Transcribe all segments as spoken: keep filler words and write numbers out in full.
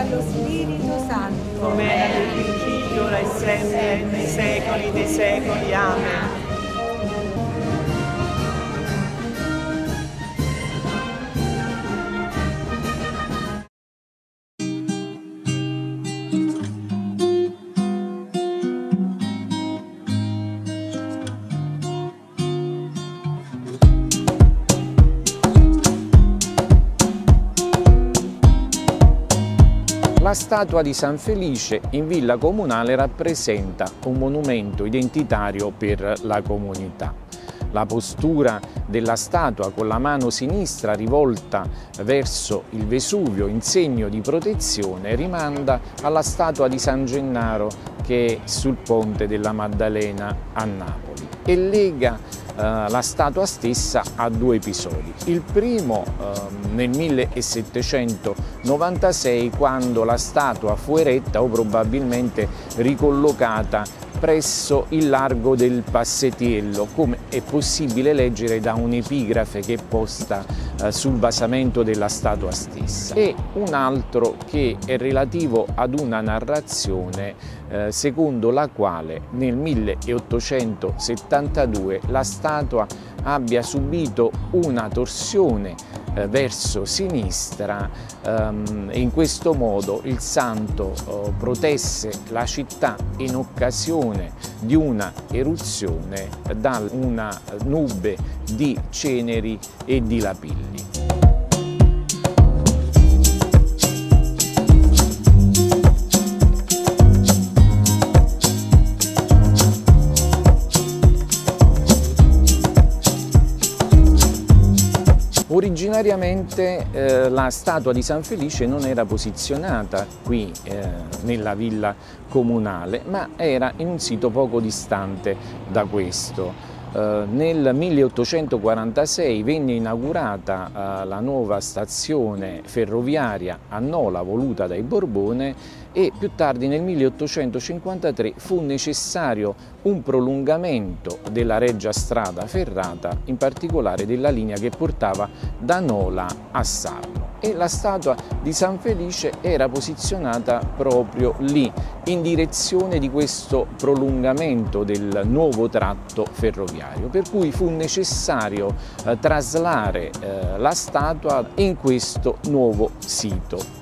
dallo Spirito Santo, come era nel principio, ora e sempre, nei secoli dei secoli. Amen. La statua di San Felice in Villa Comunale rappresenta un monumento identitario per la comunità. La postura della statua con la mano sinistra rivolta verso il Vesuvio in segno di protezione rimanda alla statua di San Gennaro che è sul ponte della Maddalena a Napoli e lega eh, la statua stessa a due episodi. Il primo eh, nel millesettecentonovantasei, quando la statua fu eretta o probabilmente ricollocata presso il largo del Passetiello, come è possibile leggere da un'epigrafe che è posta eh, sul basamento della statua stessa, e un altro che è relativo ad una narrazione eh, secondo la quale nel milleottocentosettantadue la statua abbia subito una torsione eh, verso sinistra ehm, e in questo modo il santo eh, protesse la città in occasione di una eruzione da una nube di ceneri e di lapilli. Originariamente eh, la statua di San Felice non era posizionata qui eh, nella villa comunale, ma era in un sito poco distante da questo. Eh, nel milleottocentoquarantasei venne inaugurata eh, la nuova stazione ferroviaria a Nola voluta dai Borbone, e più tardi nel milleottocentocinquantatré fu necessario un prolungamento della Reggia Strada Ferrata, in particolare della linea che portava da Nola a Sarno, e la statua di San Felice era posizionata proprio lì, in direzione di questo prolungamento del nuovo tratto ferroviario, per cui fu necessario eh, traslare eh, la statua in questo nuovo sito.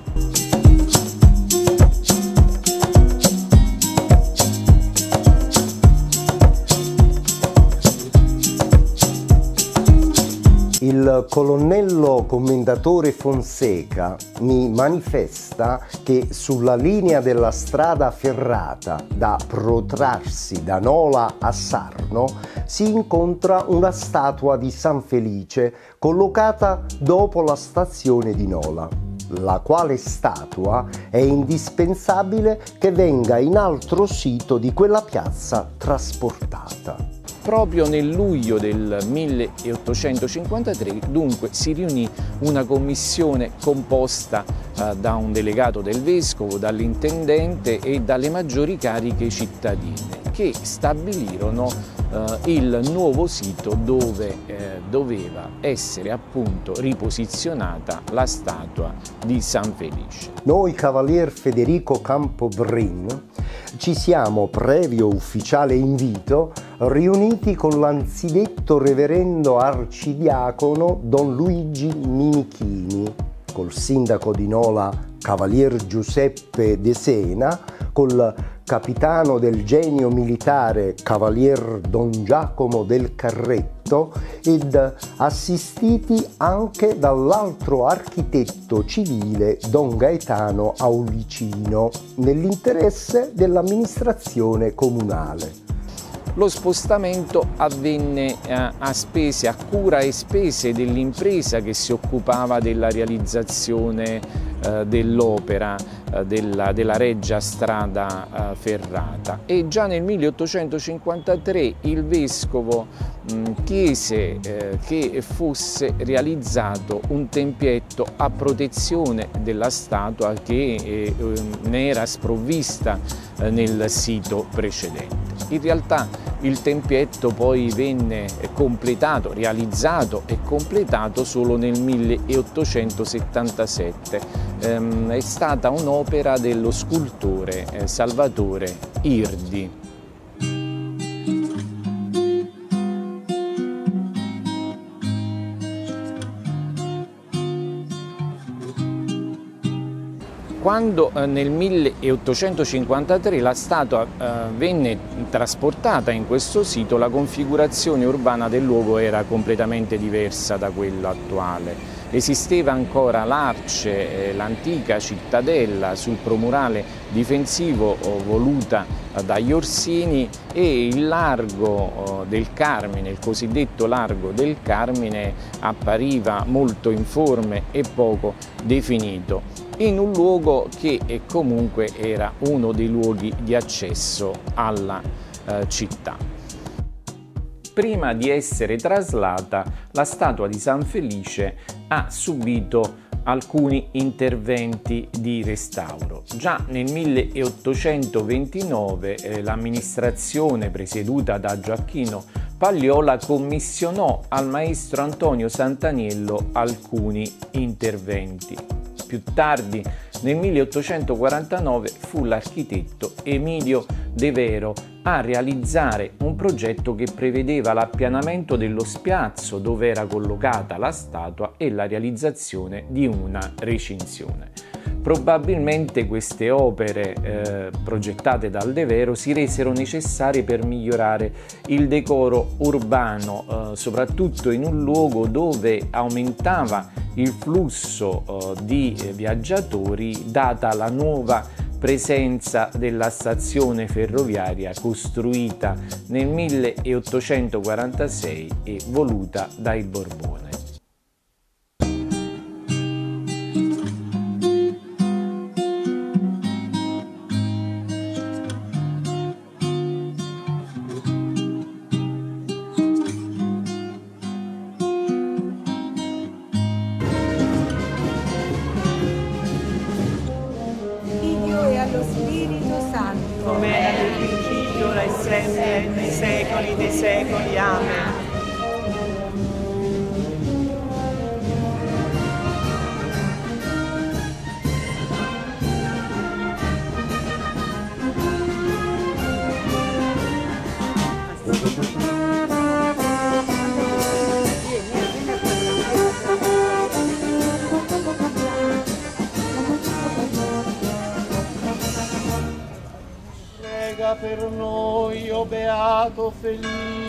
Il colonnello commendatore Fonseca mi manifesta che sulla linea della strada ferrata da protrarsi da Nola a Sarno si incontra una statua di San Felice collocata dopo la stazione di Nola, la quale statua è indispensabile che venga in altro sito di quella piazza trasportata. Proprio nel luglio del milleottocentocinquantatré dunque si riunì una commissione composta eh, da un delegato del vescovo, dall'intendente e dalle maggiori cariche cittadine, che stabilirono eh, il nuovo sito dove eh, doveva essere appunto riposizionata la statua di San Felice. Noi, Cavalier Federico Campobrin, ci siamo, previo ufficiale invito, riuniti con l'anzidetto reverendo arcidiacono Don Luigi Minichini, col sindaco di Nola Cavalier Giuseppe De Sena, col capitano del genio militare Cavalier Don Giacomo del Carretto ed assistiti anche dall'altro architetto civile Don Gaetano Aulicino, nell'interesse dell'amministrazione comunale. Lo spostamento avvenne eh, a spese, a cura e spese dell'impresa che si occupava della realizzazione eh, dell'opera eh, della, della Reggia Strada eh, Ferrata, e già nel milleottocentocinquantatré il vescovo mh, chiese eh, che fosse realizzato un tempietto a protezione della statua che eh, ne era sprovvista eh, nel sito precedente. In realtà Il tempietto poi venne completato, realizzato e completato solo nel milleottocentosettantasette. Ehm, è stata un'opera dello scultore eh, Salvatore Irdi. Quando eh, nel milleottocentocinquantatré la statua eh, venne trasportata in questo sito, la configurazione urbana del luogo era completamente diversa da quella attuale. Esisteva ancora l'Arce, eh, l'antica cittadella sul promurale difensivo oh, voluta eh, dagli Orsini, e il largo oh, del Carmine, il cosiddetto largo del Carmine, appariva molto informe e poco definito, in un luogo che eh, comunque era uno dei luoghi di accesso alla eh, città. Prima di essere traslata, la statua di San Felice ha subito alcuni interventi di restauro. Già nel milleottocentoventinove eh, l'amministrazione presieduta da Gioacchino Pagliola commissionò al maestro Antonio Santaniello alcuni interventi. Più tardi, nel milleottocentoquarantanove, fu l'architetto Emilio De Vero a realizzare un progetto che prevedeva l'appianamento dello spiazzo dove era collocata la statua e la realizzazione di una recinzione. Probabilmente queste opere eh, progettate dal De Vero si resero necessarie per migliorare il decoro urbano, eh, soprattutto in un luogo dove aumentava il flusso eh, di eh, viaggiatori, data la nuova presenza della stazione ferroviaria costruita nel milleottocentoquarantasei e voluta dai Borbone. Allo Spirito Santo, come era nel principio, ora e sempre, nei secoli dei secoli. Amen. Per noi, o beato felice,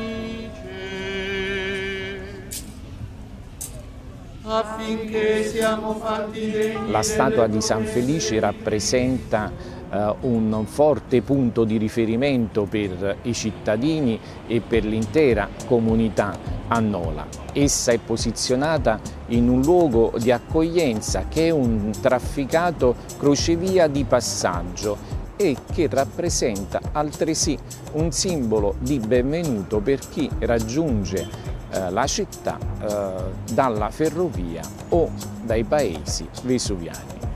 affinché siamo fatti degni. La statua di San Felice rappresenta eh, un forte punto di riferimento per i cittadini e per l'intera comunità annola. Essa è posizionata in un luogo di accoglienza che è un trafficato crocevia di passaggio e che rappresenta altresì un simbolo di benvenuto per chi raggiunge eh, la città eh, dalla ferrovia o dai paesi vesuviani.